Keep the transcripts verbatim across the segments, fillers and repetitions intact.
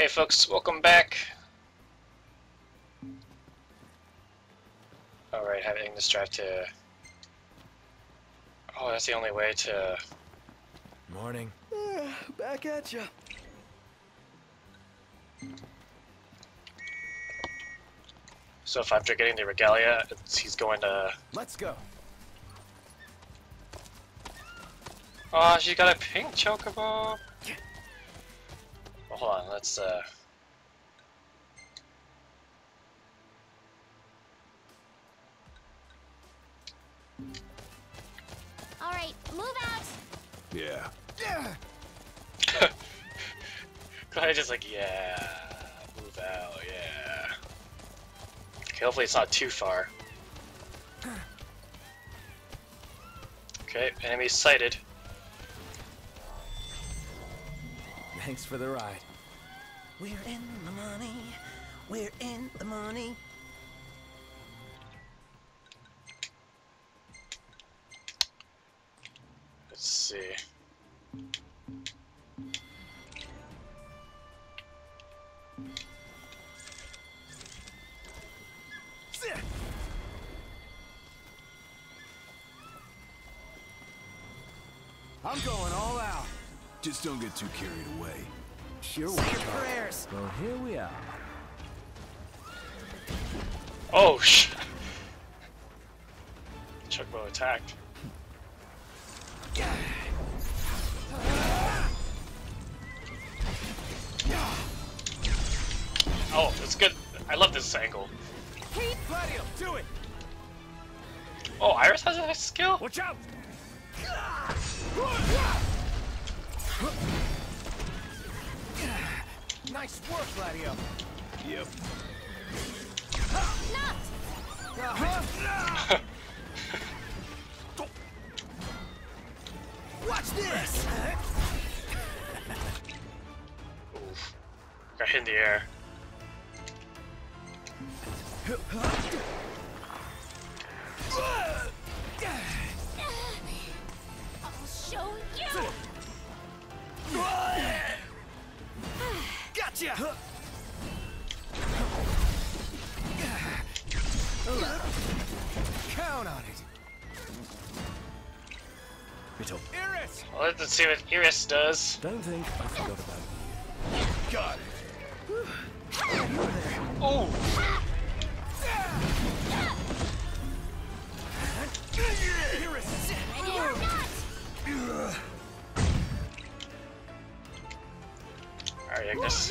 Hey folks, welcome back. Alright, have Ignis drive to... Oh, that's the only way to... Morning. Uh, back at ya. So if after getting the Regalia, it's, he's going to... Let's go. Oh, she got a pink chocobo! Well, hold on, let's uh... Alright, move out! Yeah. Yeah. Glad just like, yeah, move out, yeah. Okay, hopefully it's not too far. Okay, enemy sighted. Thanks for the ride. We're in the money. We're in the money. Let's see. I'm going all out. Just don't get too carried away. Sure Say will. your prayers. Well, here we are. Oh, sh! Chocobo attacked. Oh, that's good. I love this angle. Gladio, do it. Oh, Iris has a skill? Watch out. Nice work, Gladio. Yep. Uh-huh. Watch this. Oof. Got hit in the air. I'll show you! Gotcha. Count on it. Little Iris. Well, let's see what Iris does. Don't think I forgot about you. Got it. Oh! Iris. Ready or not! Alright, Ignis.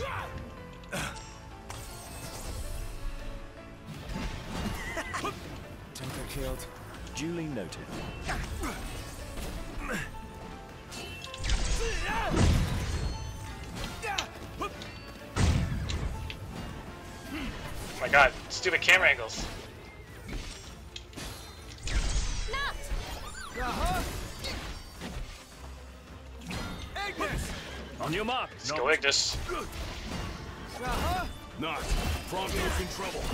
Tinker killed. Duly noted. Oh my god, stupid camera angles. Not! Uh-huh. Ignis. On your mark. Let's go Ignis. Uh-huh. Not. Bronco's in trouble.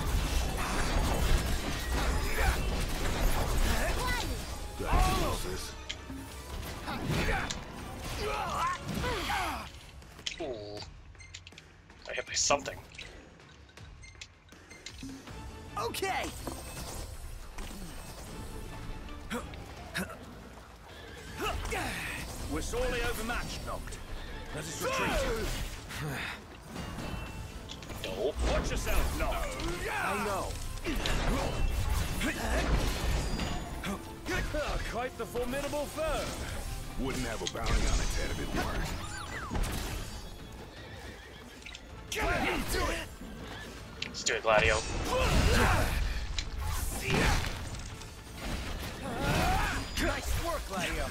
Gotta handle this. Ooh. I hit by something. Okay. We're sorely overmatched, Noct. Let us retreat. No. Watch yourself, Noct. I know. Ah, quite the formidable foe. Wouldn't have a bounty on its head if it weren't. Do it. Let's do it, Gladio. Nice work, Gladio.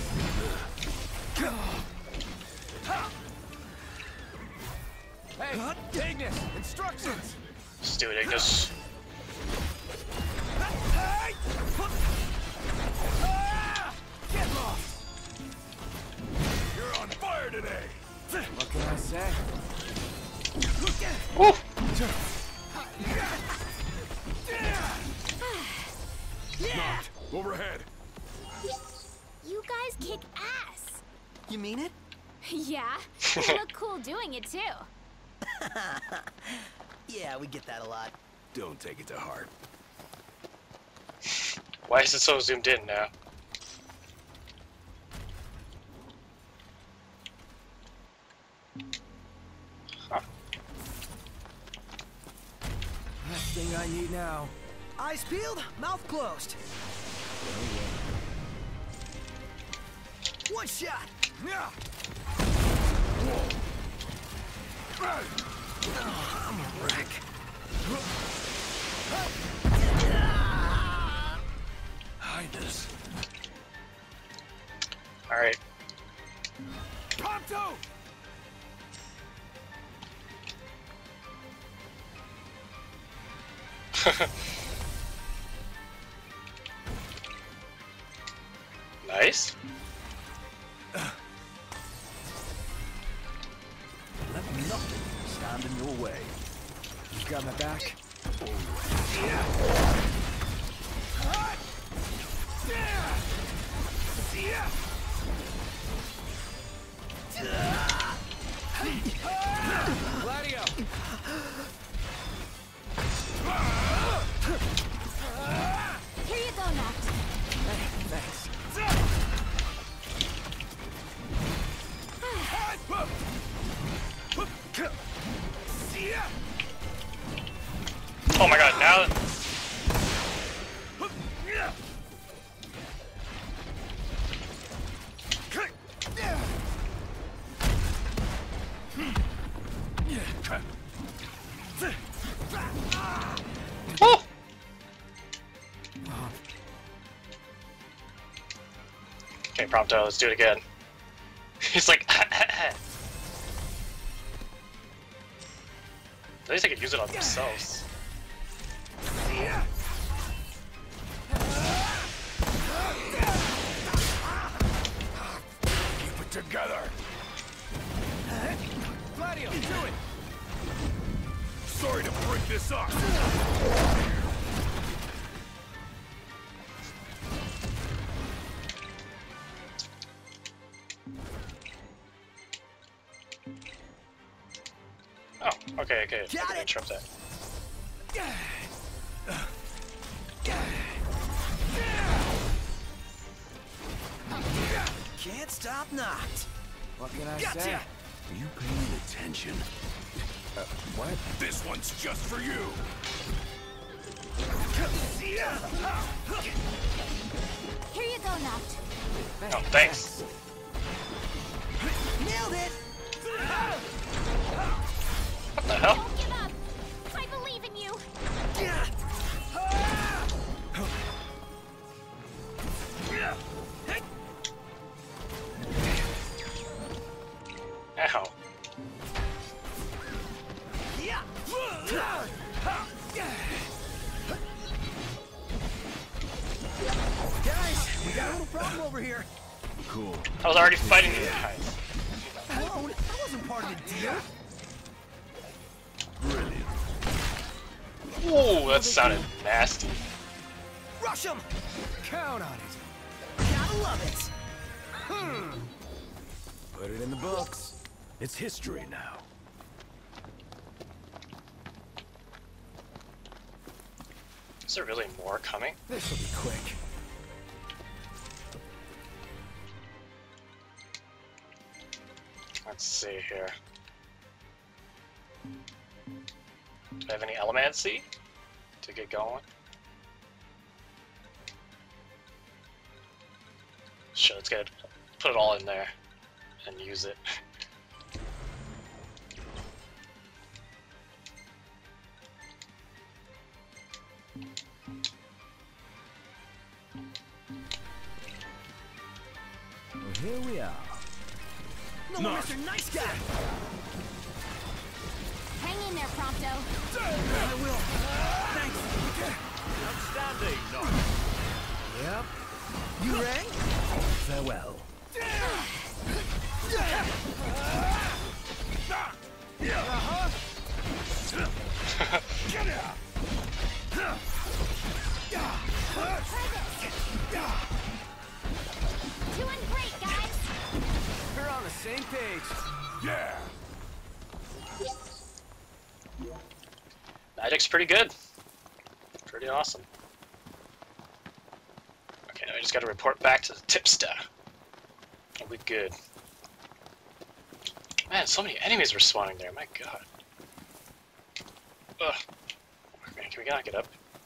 Hey, Ignis, instructions. Let's do it, Ignis. Get lost. You're on fire today. What can I say? Ooh. Not. Overhead. You guys kick ass! You mean it? Yeah, you look cool doing it too. Yeah, we get that a lot. Don't take it to heart. Why is it so zoomed in now? Huh. Last thing I need now. Eyes peeled, mouth closed. One shot. Yeah. Oh, I'm a wreck. Highness. Alright. Prompto! Nice. Let nothing stand in your way. You got my back? Gladio! Here you go, Noct. Thanks. Oh my god, now... Woo! Okay, Prompto, let's do it again. He's like... At least they could use it on themselves. Keep it together. Gladio, do it! Sorry to break this up. Oh, okay, okay. Got I can it. interrupt that. Can't stop knocked. What can I Gotcha. say? Are you paying attention? Uh, what? This one's just for you. Here you go, Noct. Oh, thanks. Nailed it. What the hell? Don't give up. I believe in you. Ow. Yeah. Guys, we got a little problem over here. Cool. I was already fighting these guys. Whoa, that wasn't part of the deal. Brilliant. Ooh, that sounded nasty. Rush him. Count on it. Gotta love it. Hmm. Put it in the books. It's history now. Is there really more coming? This'll be quick. Let's see here. Do I have any Elemancy to get going? Sure, let's get put it all in there and use it. Well, here we are. No, No. Mister Nice Guy. Hang in there, Prompto. I will. Thanks. Outstanding. No. Yep. You rang? Farewell. Doing great, guys. We're on the same page. Yeah. Landing's pretty good. Pretty awesome. Okay, now I just gotta report back to the tipster. And we're good. Man, so many enemies were spawning there, my god. Ugh. Man, can we not get up?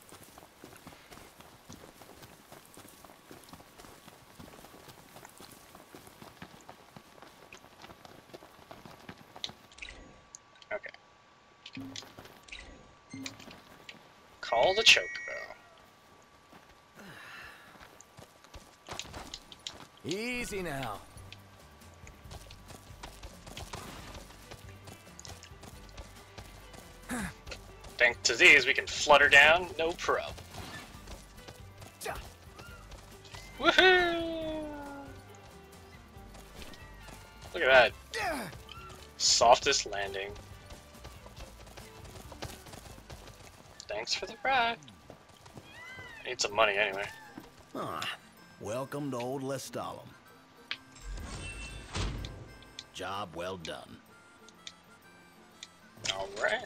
Okay. Call the chocobo. Easy now. Thanks to these, we can flutter down, no problem. Woohoo! Look at that. Softest landing. Thanks for the ride. I need some money anyway. Ah, welcome to old Lestalem. Job well done. Alright.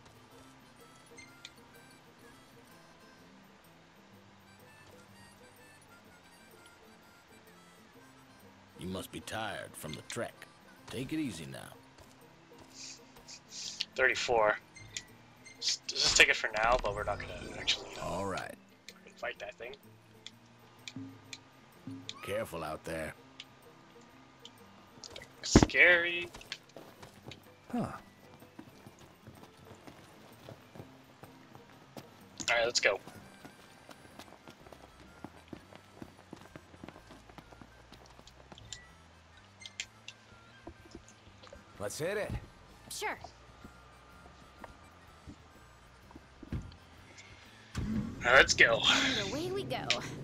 You must be tired from the trek. Take it easy now. thirty-four. Just, just take it for now, but we're not gonna actually, you know, All right. fight that thing. Careful out there. Scary. Huh. Alright, let's go. Let's hit it. Sure. Alright, let's go. And away we go.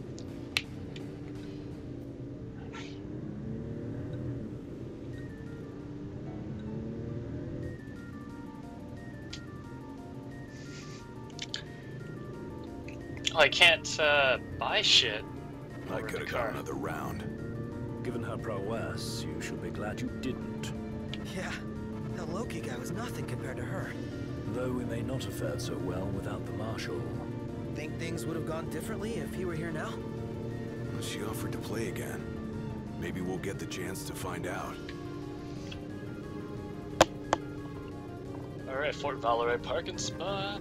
Oh, I can't uh, buy shit. I over could the have car. got another round. Given her prowess, you should be glad you didn't. Yeah, that Loki guy was nothing compared to her. Though we may not have fared so well without the Marshal. Think things would have gone differently if he were here now? Well, she offered to play again. Maybe we'll get the chance to find out. Alright, Fort Valerie parking spot.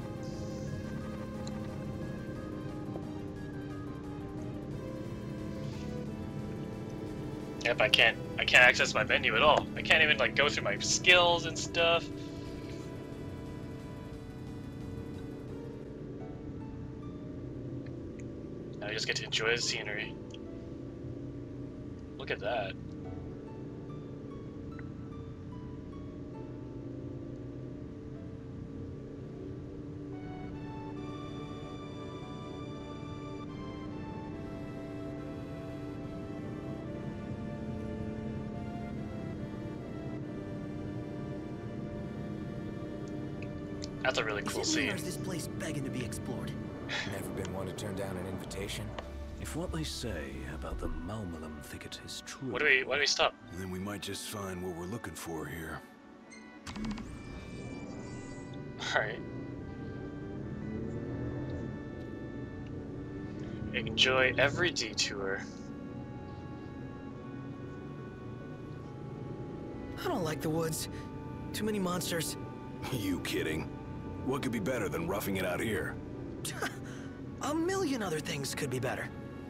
Yep, I can't I can't access my menu at all. I can't even like go through my skills and stuff. Now I just get to enjoy the scenery. Look at that. That's a really cool Is it me, scene. or is this place begging to be explored? Never been one to turn down an invitation? If what they say about the Malmalum thicket is true... What do we, why do we stop? And then we might just find what we're looking for here. Alright. Enjoy every detour. I don't like the woods. Too many monsters. You kidding? What could be better than roughing it out here? A million other things could be better.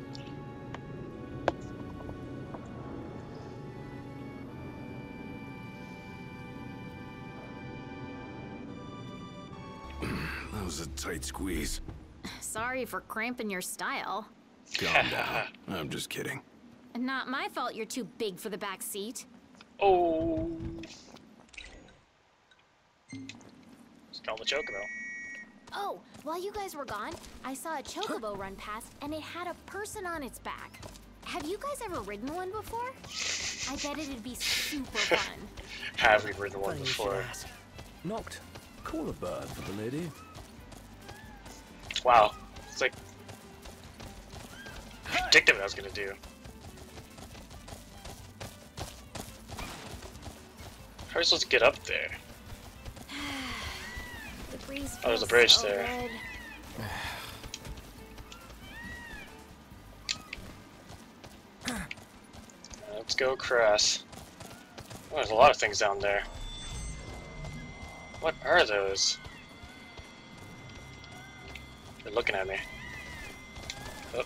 That was a tight squeeze. Sorry for cramping your style. Calm down. I'm just kidding. Not my fault you're too big for the back seat. Oh. Let's call the chocobo. Oh, while you guys were gone, I saw a chocobo run past and it had a person on its back. Have you guys ever ridden one before? I bet it'd be super fun. Have we ridden one Funny you should before? ask. Knocked. Call a bird for the lady. Wow. It's like... I predicted what I was gonna do. How are we supposed to get up there? breeze Oh, there's a feels bridge so there. good. Let's go across. Oh, there's a lot of things down there. What are those? They're looking at me. Oh.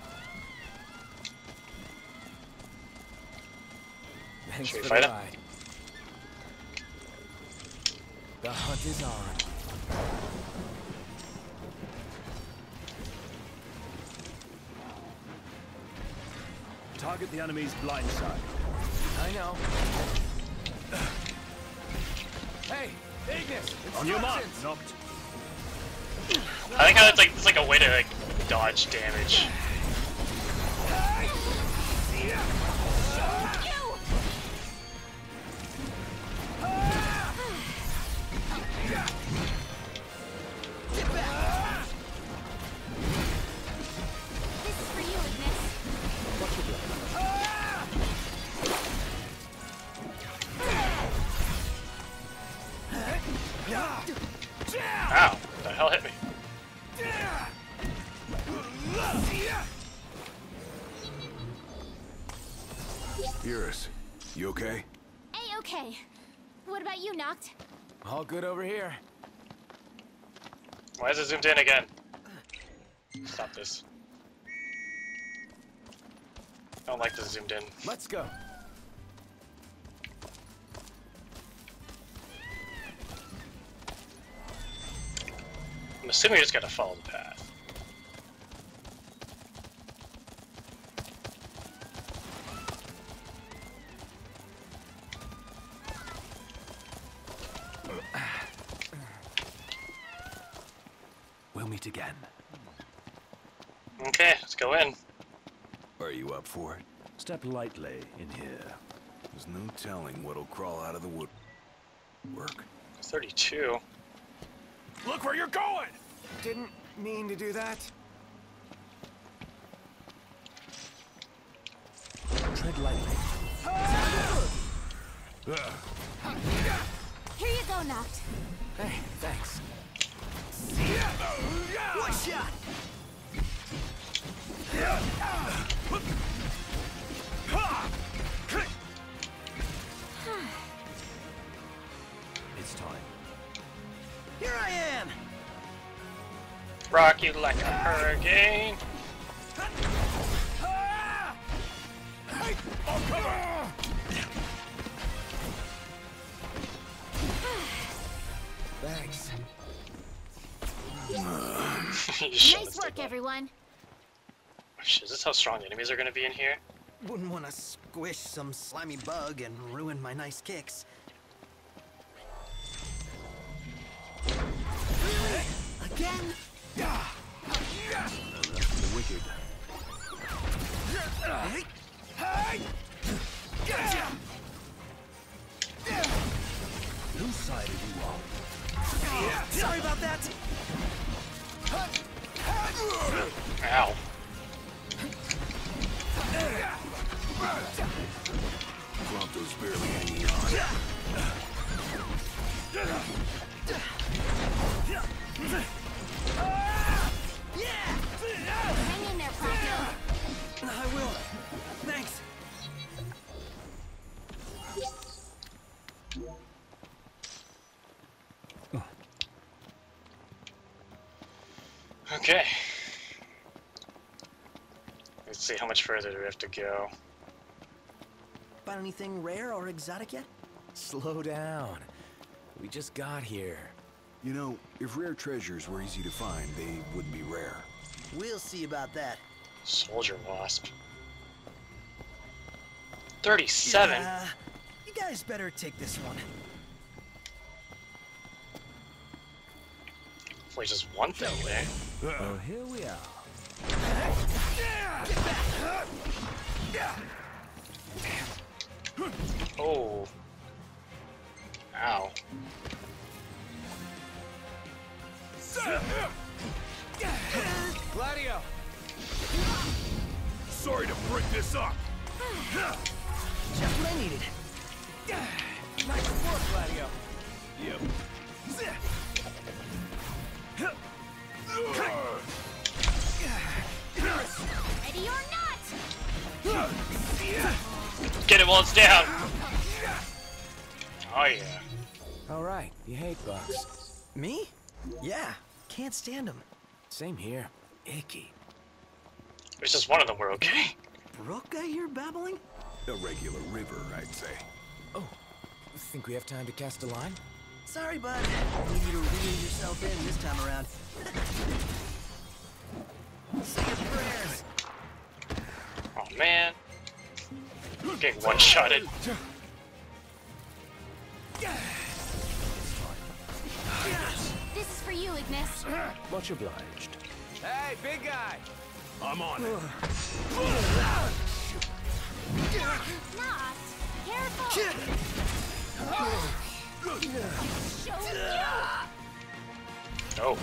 Thanks Should we for fight the him? ride. The hunt is on. Target the enemy's blind side. I know. Hey, Ignis! On your mark, instructions! knocked. I think how it's like it's like a way to like dodge damage. This is for you, Ignis. Ow! What the hell hit me? Iris, you okay? Hey, okay. What about you, Noct? All good over here. Why is it zoomed in again? Stop this. I don't like this zoomed in. Let's go. I'm assuming you just gotta follow the path. We'll meet again. Okay, let's go in. Are you up for it? Step lightly in here. There's no telling what'll crawl out of the wood. Work. thirty-two. Look where you're going! Didn't mean to do that. Tread lightly. Here you go, Noct. Hey, thanks. One shot! It's time. Here I am! Rock you like a hurricane. Thanks. You shot Nice this work, thing up. everyone. Oh, shit, is this how strong enemies are gonna be in here? Wouldn't want to squish some slimy bug and ruin my nice kicks. Again? The wicked. Whose side are you on? Sorry about that. Ow. Prompto's barely hanging on. Hang in there, Prompto. I will. Thanks. Okay. Let's see, how much further do we have to go? Find anything rare or exotic yet? Slow down. We just got here. You know, if rare treasures were easy to find, they wouldn't be rare. We'll see about that. Soldier wasp. thirty-seven? Uh, you guys better take this one. Hopefully just one thing there. Well, here we are. Oh. Ow. Gladio! Sorry to break this up. Just what I needed. Nice work, Gladio. Yep. bullets down. Oh yeah. All right, you hate bugs. Me? Yeah, can't stand them. Same here. Icky. There's just one of them we're okay. Brook, I hear babbling? A regular river, I'd say. Oh, think we have time to cast a line? Sorry, bud. I need you to reel yourself in this time around. Say your prayers. Oh man. Getting one-shotted. This is for you, Ignis. Much obliged. Hey, big guy! I'm on it. Not. Careful. Show you. Oh.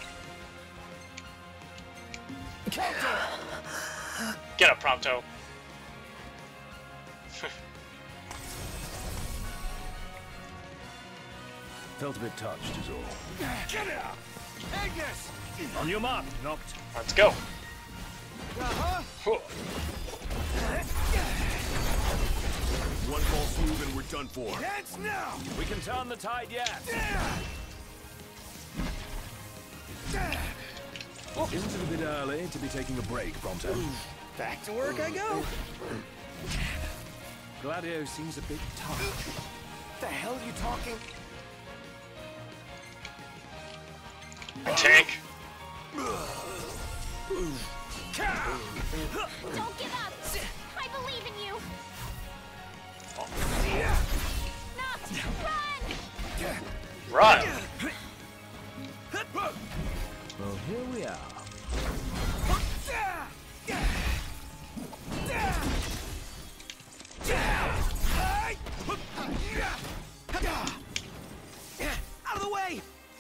Get up, Prompto. Felt a bit touched is all. Get out! Agnes! On your mark, knocked. Let's go. Uh-huh. Whew. One false move and we're done for. Dance now! We can turn the tide yet. Isn't it a bit early to be taking a break, Prompto? Back to work I go. Gladio seems a bit tough. The hell are you talking? Tank. Don't give up. I believe in you. Not. Run. Run. Well, here we are. Out of the way!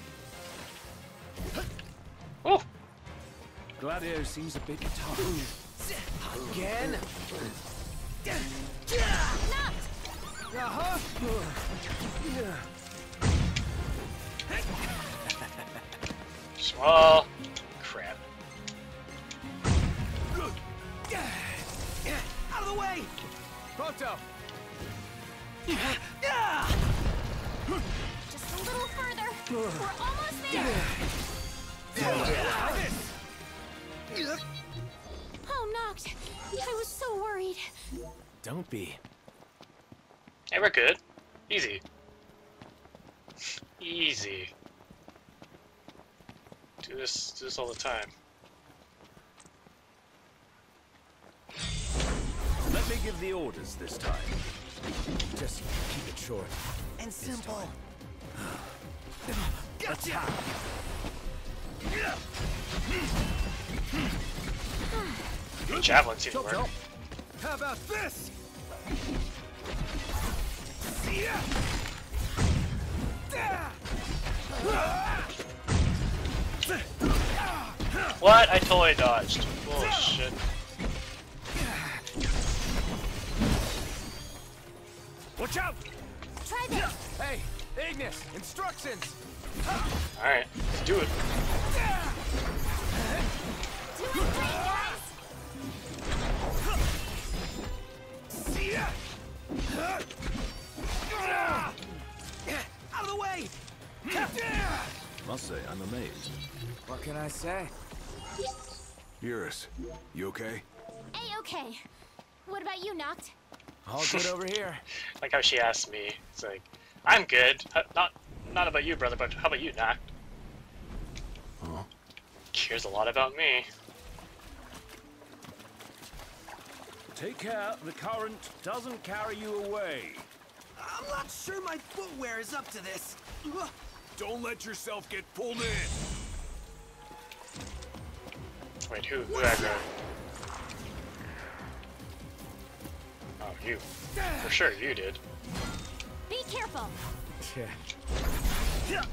Oh. Gladio seems a bit tough. Again? Not. Uh-huh. Small. Crap. Out of the way! Pronto! Just a little further. We're almost there. Oh, knocked. I was so worried. Don't be. Hey, we're good. Easy. Easy. Do this, do this all the time. Let me give the orders this time. Just keep it short. And simple. Gotcha! Javelin seems to Chop, work. chop. How about this? What? I totally dodged. Bullshit. Watch out! Try this. Hey, Ignis, instructions! Alright, let's do it. Doing great, guys. Out of the way! Must say, I'm amazed. What can I say? Iris, you okay? A-okay. What about you, Knocked? All good over here. Like how she asked me. It's like, I'm good. Uh, Not not about you, brother, but how about you, Knock? Huh? Cares a lot about me. Take care the current doesn't carry you away. I'm not sure my footwear is up to this. Ugh. Don't let yourself get pulled in. Wait, who? Who aggroed? Oh, you. For sure, you did. Be careful. Yeah.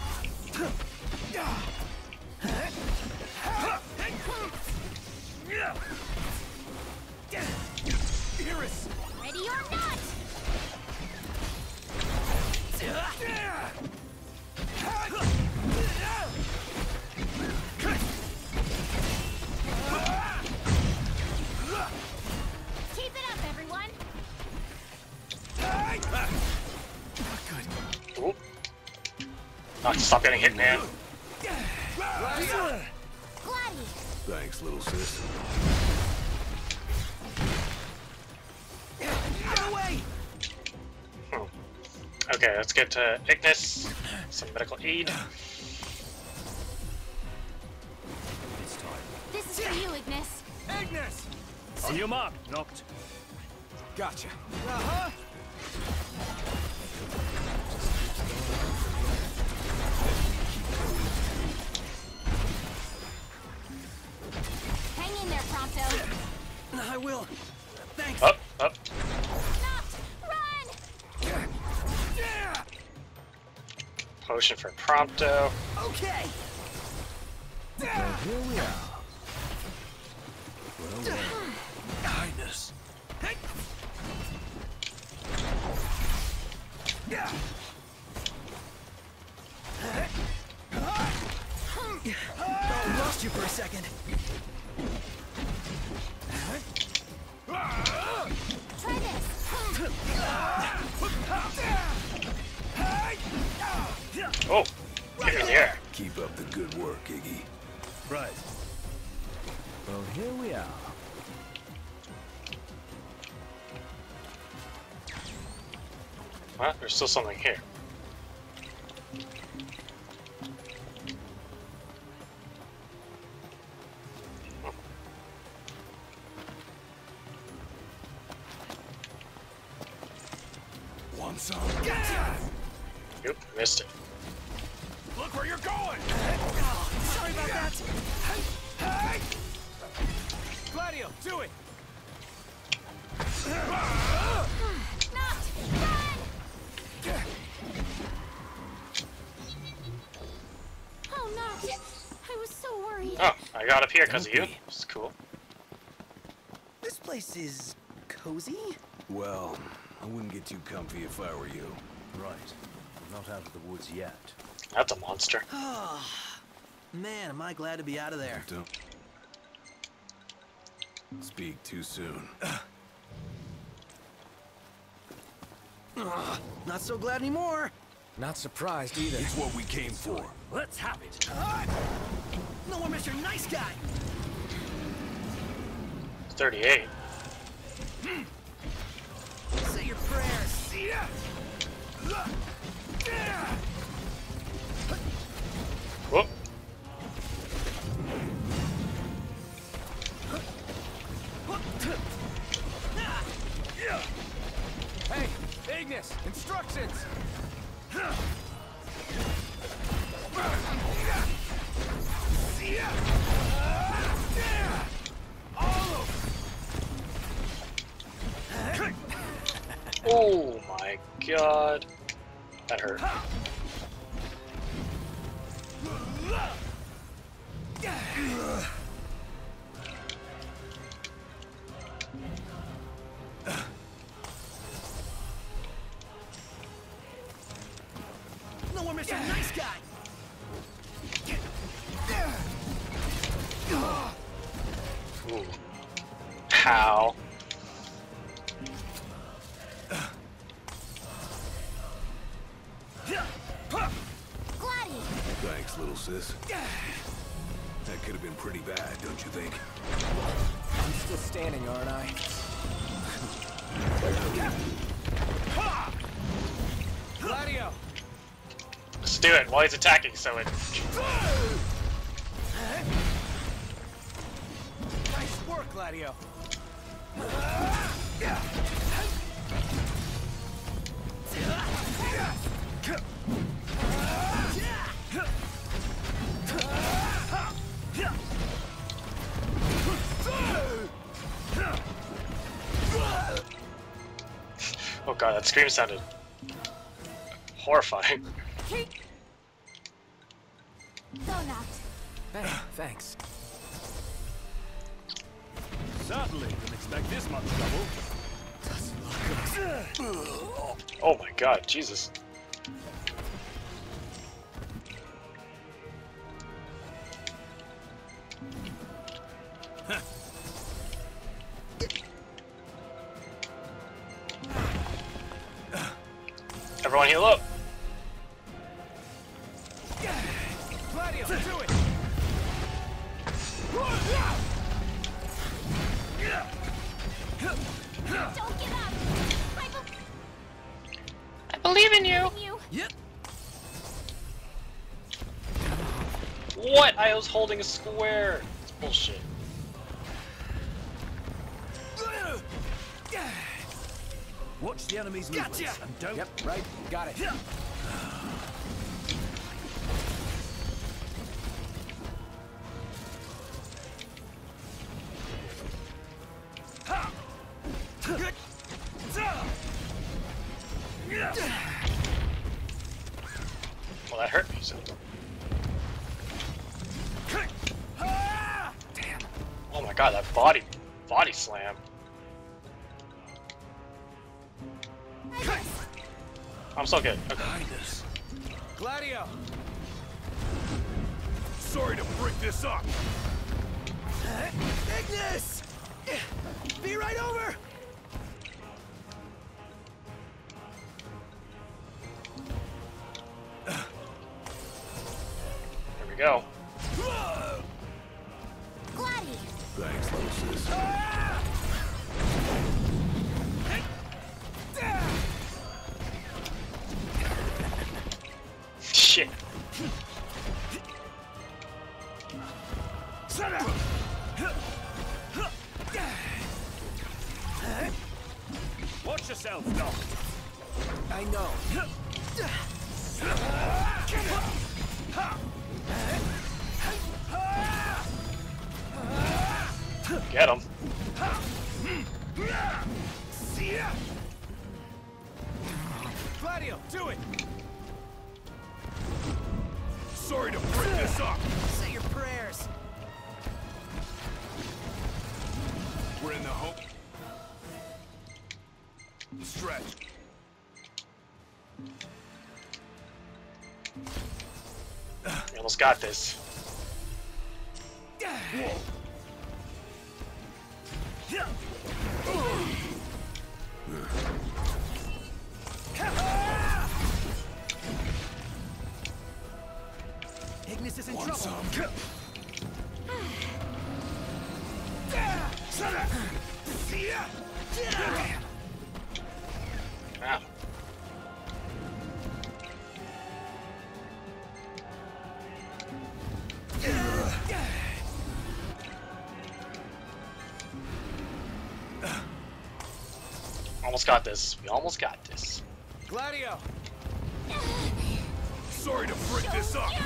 Iris! Ready or not. Keep it up, everyone. Oh, stop getting hit, man. Gladdy! Thanks, little sis. Get away! Hmm. Okay, let's get to Ignis. Some medical aid. It's time. This is for you, Ignis. Ignis! On your mark, Noct. Gotcha. Uh-huh. Hang in there, Prompto. I will. Thanks. Up, up. Noct, run! Potion for Prompto. Okay. Well, here we are. Well, well. Highness. Yeah. Oh, lost you for a second. Try this. Oh, get in the air. Keep up the good work, Iggy. Right. Well, here we are. What? There's still something here. Want some? Nope, missed it. Look where you're going! Sorry about that. Gladio, do it! Noct, run! Oh, Noct. I was so worried. Oh, I got up here because of you. Don't be. It's cool. This place is cozy? Well, I wouldn't get too comfy if I were you. Right. We're not out of the woods yet. That's a monster. Oh, man, am I glad to be out of there. Don't speak too soon. Ugh, not so glad anymore. Not surprised either. It's what we came for. Let's have it! No more Mister Nice Guy. thirty-eight. Say your prayers. Whoop. Hey, Ignis, instructions! Oh my god. That hurt. No more Mister Nice Guy. Ooh. How? Gladdy! Thanks, little sis. That could have been pretty bad, don't you think? I'm still standing, aren't I? Gladio! Let's do it while he's attacking, so it. Nice work, Gladio! Oh god, that scream sounded horrifying. Go, Noct. Hey, thanks. Certainly didn't expect this much trouble. Oh my god, Jesus. Everyone heal up. Gladio, do it! Don't give up! I, be I believe in you! in you! Yep. What? I was holding a square. It's bullshit. Watch the enemy's movements Gotcha. and don't... Yep, right. Got it. Well, that hurt me, so. Damn. Oh my god, that body, body slam. I'm so good. Okay. Behind us. Gladio! Sorry to break this up. Ignis! Be right over! Here we go. Gladdy! Thanks, little sis. Shit. Watch yourself, Doc. I know. Get him. Gladio, do it! Sorry to break this up. Say your prayers. We're in the home. Stretch. We almost got this. Ignis is in Want trouble. some? Wow. Almost got this. We almost got this. Gladio! Sorry to break this up.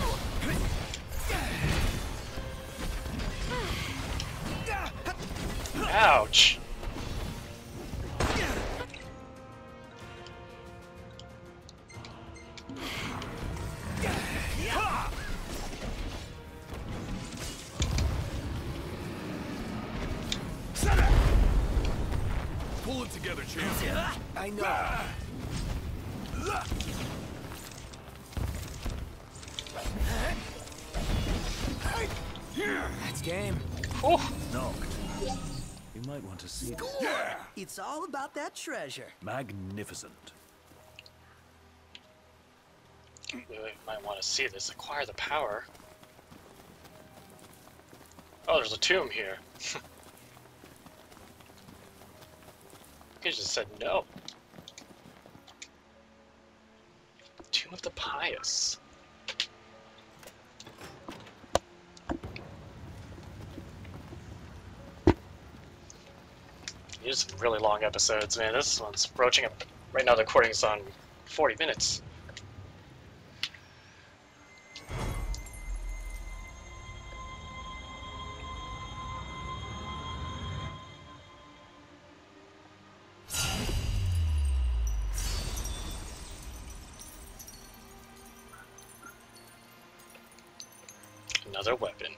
Ouch. Pull it together, champion. I know. That's game. Oh, Knocked. You might want to see this. It's all about that treasure. Magnificent. we might want to see this. Acquire the power. Oh, there's a tomb here. You just said no. Tomb of the Pious. These are some really long episodes, man. This one's approaching up. Right now, the recording's on forty minutes. Another weapon.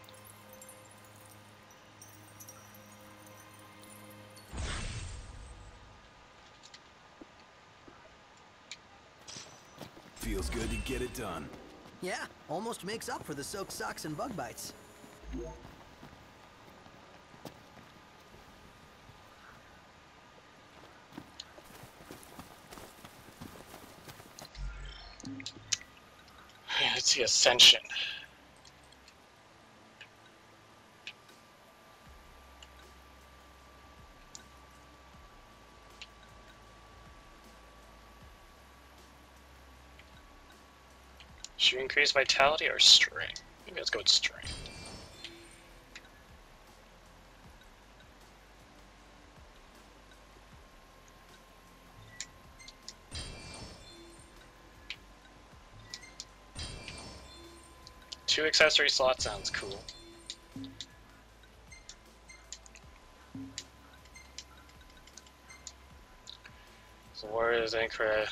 Feels good to get it done. Yeah, almost makes up for the soaked socks and bug bites. Let's see, Ascension. Should we increase vitality or strength? Maybe let's go with strength. Two accessory slots sounds cool. So where is Incra?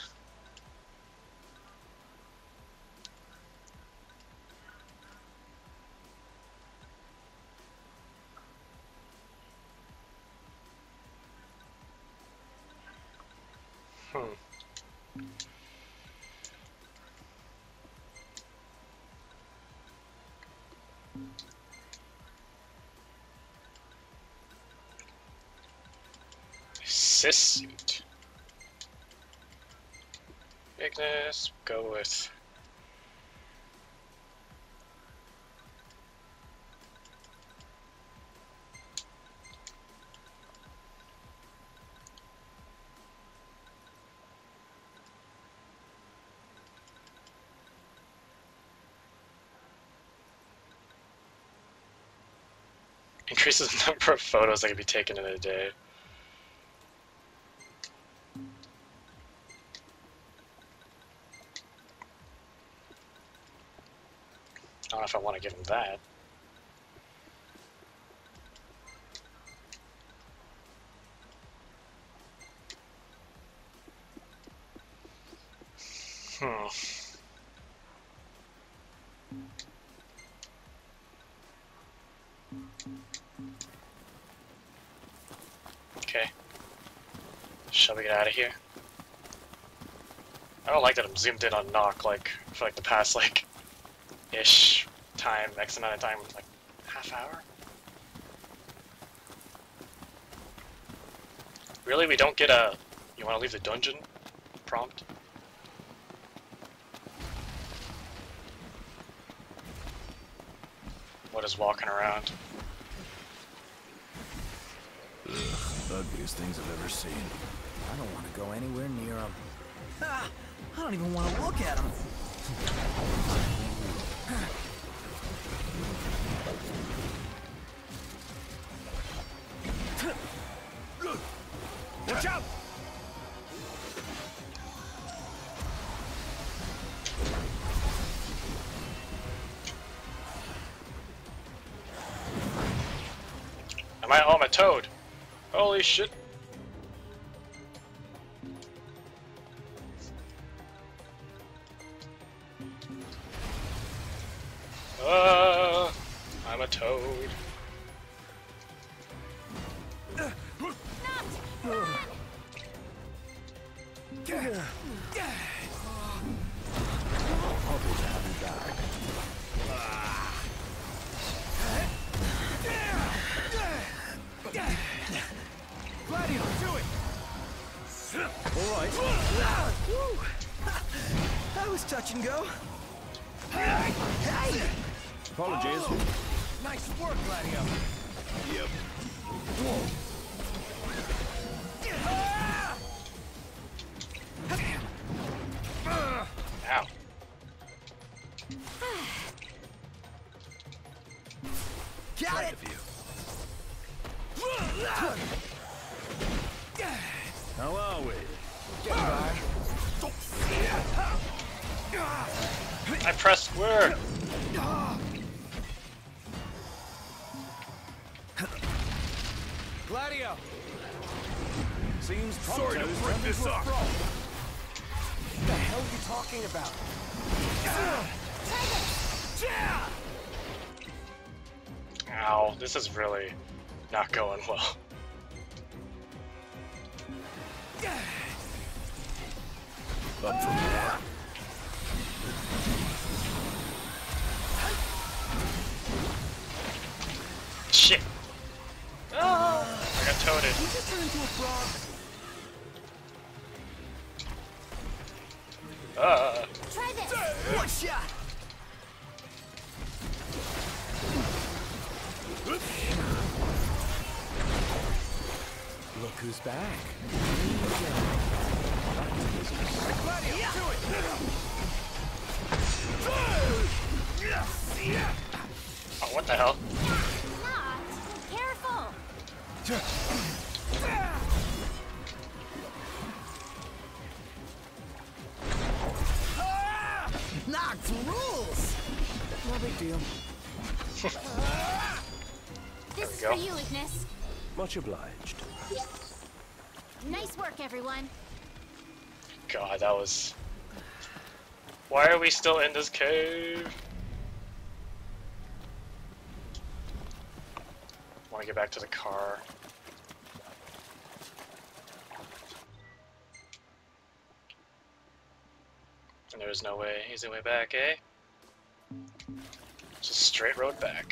Hmm. Sys suit. Ignis, go with. Increases the number of photos that can be taken in a day. I don't know if I want to give him that. Hmm. Okay. Shall we get out of here? I don't like that I'm zoomed in on Knock like for like the past like ish time, X amount of time, like half hour? Really? We don't get a you wanna leave the dungeon prompt? What is walking around? Ugh, ugliest things I've ever seen. I don't want to go anywhere near them. Ah, I don't even want to look at them. Watch out! Am I? Oh, I'm a toad. Holy shit. Uh, I'm a toad. Gladio, do it! Alright. That was touch and go. Hey! Apologies. Nice work, Gladio. Yep. Ow. Got it! How are we? I pressed square. Gladio! Seems Sorry to break this up. What the hell are you talking about? Ow, this is really not going well. Up for more. Shit. Oh, I got toaded. You just turned into a frog. Uh, Try this. One shot. Look who's back. Gladio, do it! Oh, what the hell? Not careful. Knocked rules! No big deal. This is go. for you, Ignis. Much obliged. Nice work, everyone. God, that was... Why are we still in this cave? Want to get back to the car. And there's no way, easy way back, eh? Just straight road back.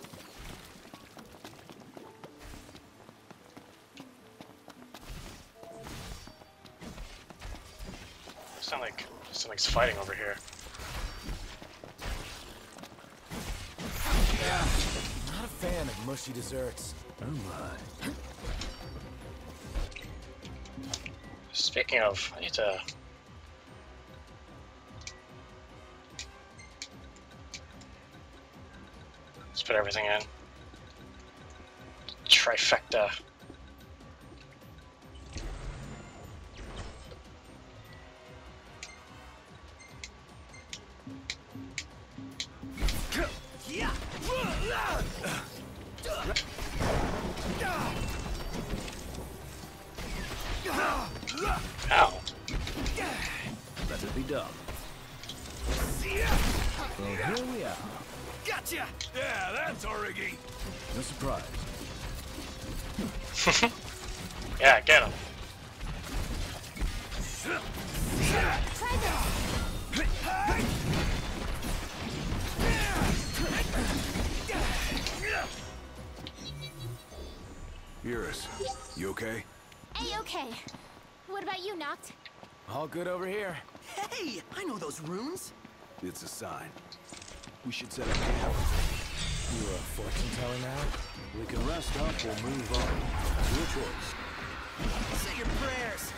Sound like something's fighting over here. Not a fan of mushy desserts. Oh my. Speaking of, I need to... Let's put everything in. Trifecta. Ow. Let it be done. Well, here we are. Gotcha! Yeah, that's Origi. No surprise. Yeah, get him. Try this. Eurus, you okay? A-okay. What about you, Noct? All good over here. Hey, I know those runes. It's a sign. We should set up camp. You a fortune teller now? We can rest up or move on. Your choice. Say your prayers.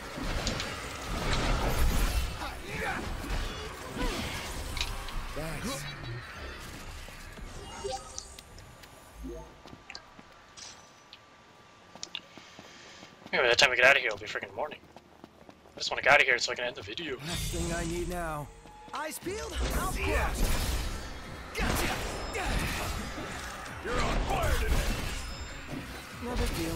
Thanks. Maybe by the time we get out of here, it'll be freaking morning. I just want to get out of here so I can end the video. Next thing I need now. Eyes peeled, mouth closed. Gotcha! You're on fire today. No big deal.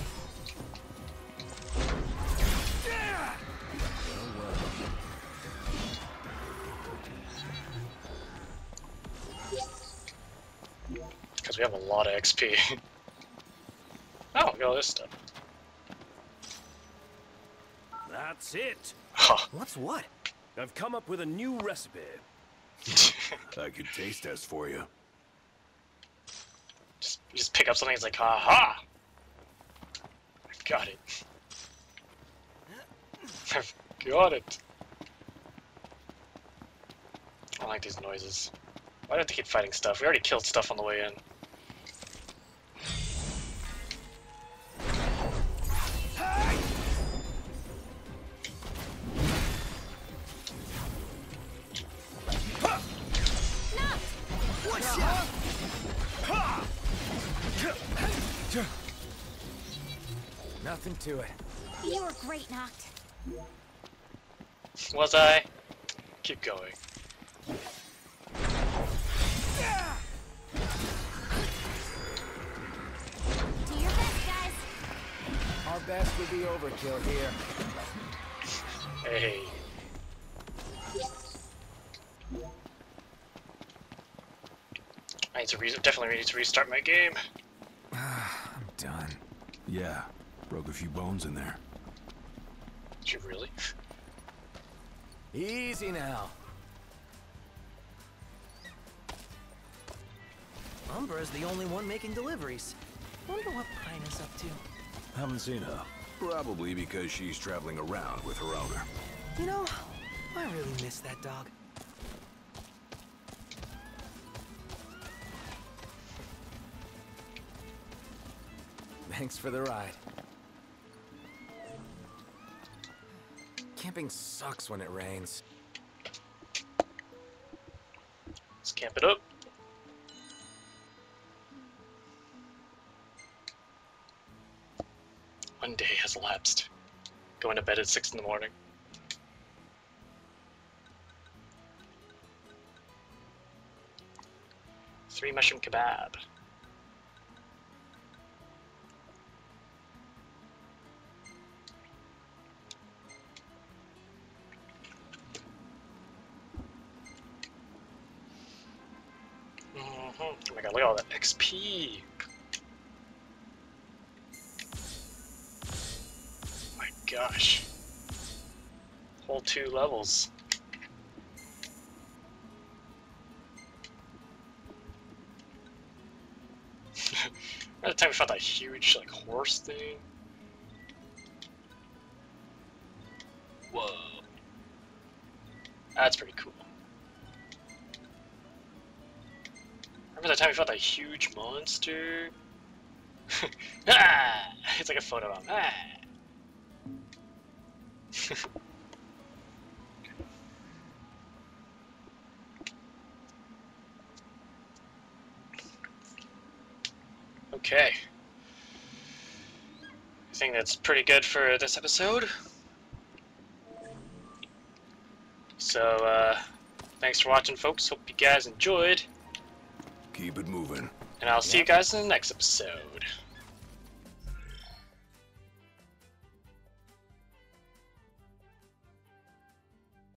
Because we have a lot of X P. Oh, look at all this stuff. That's it. Huh. What's what? I've come up with a new recipe. I could taste test for you. Just, you just pick up something, it's like, aha! I've got it. I've got it. I don't like these noises. Why do I have to keep fighting stuff? We already killed stuff on the way in. Nothing to it. You were great, Noct. Was I? Keep going. Do your best, guys. Our best would be overkill here. Hey. I need to re definitely need to restart my game. I'm done. Yeah, broke a few bones in there. Did you really? Easy now. Umbra's the only one making deliveries. Wonder what Pine is up to. Haven't seen her. Probably because she's traveling around with her owner. You know, I really miss that dog. Thanks for the ride. Camping sucks when it rains. camp it up. One day has elapsed. Going to bed at six in the morning. Three mushroom kebab. Mm-hmm. Oh my god, look at all that X P! Oh my gosh. Whole two levels. By the time we found that huge, like, horse thing. Whoa. That's pretty cool. Remember that time we found that huge monster? Ah! It's like a photo of him. Ah! Okay. I think that's pretty good for this episode. So, uh, thanks for watching, folks. Hope you guys enjoyed. Keep it moving. And I'll see you guys in the next episode.